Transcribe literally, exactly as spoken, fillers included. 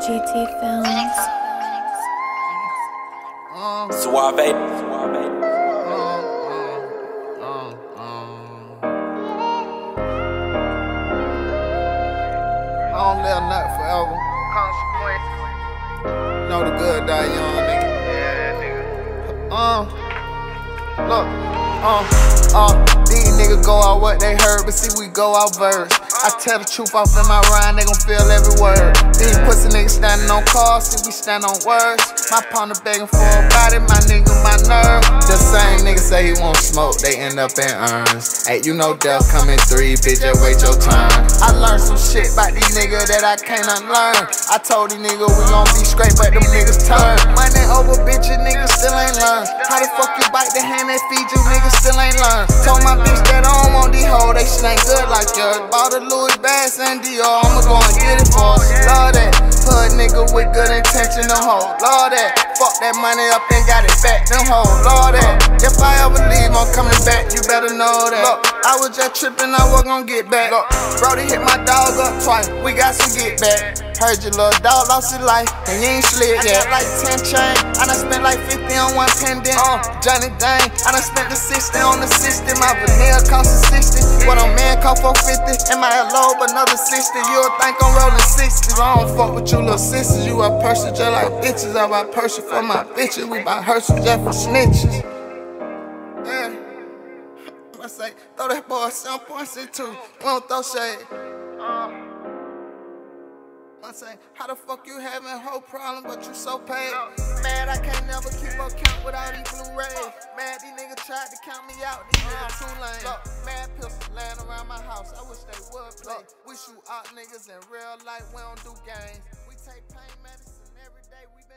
G T Films. Um, Suave. Suave. um, um, um. I don't live nothing forever. Consequence. Know the good die young, nigga. Yeah, nigga. Um, look, um, uh, these niggas go out what they heard, but see we go out verse. I tell the truth off in my rhyme, they gon' feel every word. These pussy niggas standing on cars, see we stand on words. My partner begging for a body, my nigga, my nerve. The same nigga say he won't smoke, they end up in urns. Hey, you know death coming three, bitch, just wait your turn. I learned some shit about these niggas that I can't unlearn. I told these niggas we gon' be straight, but them niggas turn. Money over bitches, niggas still ain't learn. How the fuck you bite the hand that feed you, niggas still ain't learn. Told my bitch that I don't want these hoes, they shit ain't good like yours. Bought a Louis Bass and Dior, I'ma go and get it for us. Love that, hood nigga with good intention, them hoes. Love that, fuck that money up and got it back, them hoes. Love that, if I ever leave, I'm coming back, you better know that. Look, I was just tripping, I was gon' get back. Look, Brody hit my dog up twice, we got some get back. Heard your little dog lost his life, and you ain't slid yet. Like ten chain, I done spent like fifty on one pendant. Uh, Johnny Dang, I done spent the sixty on the system. My vanilla cost a sixty, what a man cost four fifty. And my low, but another sixty. You'll think I'm rolling sixties. I don't fuck with you little sisters. You a person just like bitches. I buy person for my bitches. We buy hearses just for snitches. Yeah. I say, throw that boy seven point six two. We don't throw shade. Uh. I say, how the fuck you having a whole problem but you so paid? Mad I can't never keep up count with all these Blu-rays. Mad these niggas tried to count me out, these niggas too lame. Look, mad pistols laying around my house, I wish they would play. We shoot out niggas in real life, we don't do games. We take pain medicine every day, we